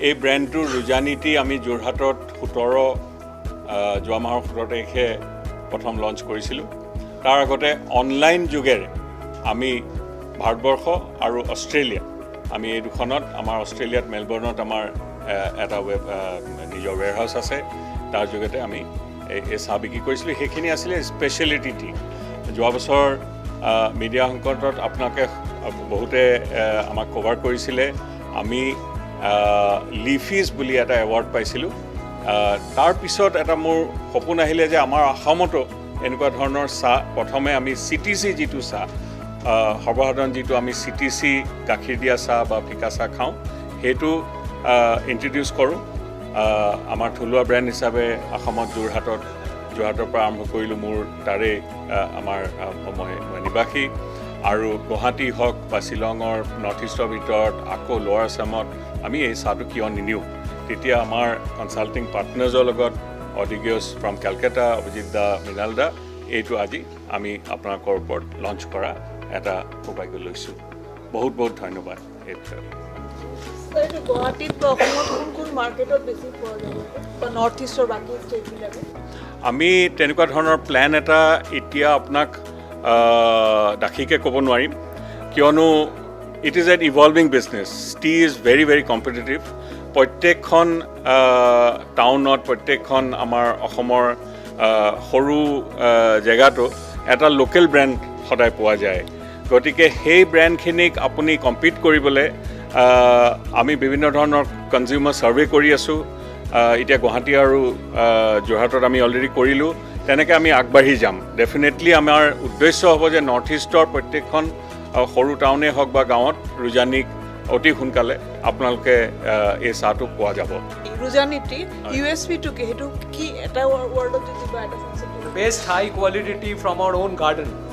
এই ব্ৰেণ্ডটো ৰুজানি টি আমি যোৰহাটত 17 যোৱা মাহৰ 17 তাৰিখে প্ৰথম লঞ্চ কৰিছিলোঁ তাৰ আগতে অনলাইন যোগেৰে আমি ভাৰতবৰ্ষ আৰু অষ্ট্ৰেলিয়া আমি এই দুখনত আমাৰ অষ্ট্ৰেলিয়াত মেলবৰ্ণত আমাৰ এটা নিজৰ ওয়্যাৰহাউস আছে তাৰ যোগেতে আমি এই চাহ বিক্ৰী কৰিছিলোঁ সেইখিনি আছিলে স্পেচিয়েলিটি টি যোৱা বছৰ মিডিয়া সংকটত আপোনালোকে বহুতে আমাক কভাৰ কৰিছিলে আমি লিফিজ বুলি এটা এৱাৰ্ড পাইছিলোঁ তাৰ পিছত এটা মোৰ সপোন আহিলে যে আমাৰ অসমতো এনেকুৱা ধৰণৰ চাহ প্ৰথমে আমি চিটিচি যিটো চাহ সৰ্বসাধাৰণ যিটো আমি চিটিচি গাখীৰ দিয়া চাহ বা ফিকা চাহ খাওঁ সেইটো ইন্ট্ৰডিউচ কৰোঁ আমাৰ থলুৱা ব্ৰেণ্ড হিচাপে অসমত যোৰহাটৰ পৰা আৰম্ভ কৰিলোঁ মোৰ তাৰে আমাৰ মই নিবাসী আৰু গুৱাহাটী হওক বা শ্বিলঙৰ নৰ্থ ইষ্টৰ ভিতৰত আকৌ লোৱাৰ আছামত আমি এই চাহটো কিয় নিনিওঁ তেতিয়া আমাৰ কনচাল্টিং পাৰ্টনাৰ্ছৰ লগত অডিগিয়ছ ফ্ৰম কেলকাতা অভিজিত দা মৃণাল দা এইটো আজি আমি আপোনালোকৰ ওপৰত লঞ্চ কৰা এটা সৌভাগ্য লৈছোঁ বহুত বহুত ধন্যবাদ এই বিষয়ে আমি তেনেকুৱা ধৰণৰ প্লেন এটা এতিয়া আপোনাক দাখিকে ক'ব নোৱাৰিম কিয়নো it is an evolving business it is very very competitive প্ৰত্যেকখন টাউনত প্ৰত্যেকখন আমাৰ অসমৰ সৰু জেগাটো এটা লোকেল ব্ৰেণ্ড সদায় পোৱা যায় গতিকে সেই ব্ৰেণ্ডখিনিক আপুনি কম্পিট কৰিবলৈ আমি বিভিন্ন ধৰণৰ কনজিউমাৰ সাৰ্ভে কৰি আছোঁ এতিয়া গুৱাহাটী আৰু যোৰহাটত আমি অলৰেডি কৰিলোঁ তেনেকৈ আমি আগবাঢ়ি যাম ডেফিনেটলি আমাৰ উদ্দেশ্য হ'ব যে নৰ্থ ইষ্টৰ প্ৰত্যেকখন সৰু টাউনে হওক বা গাঁৱত ৰুজানিক অতি সোনকালে আপোনালোকে এই চাহটো পোৱা যাব ৰুজানি টি ইউএসপি টু কি হেতু কি এটা ৱৰ্ডত দিবা এটা best high quality tea from our own garden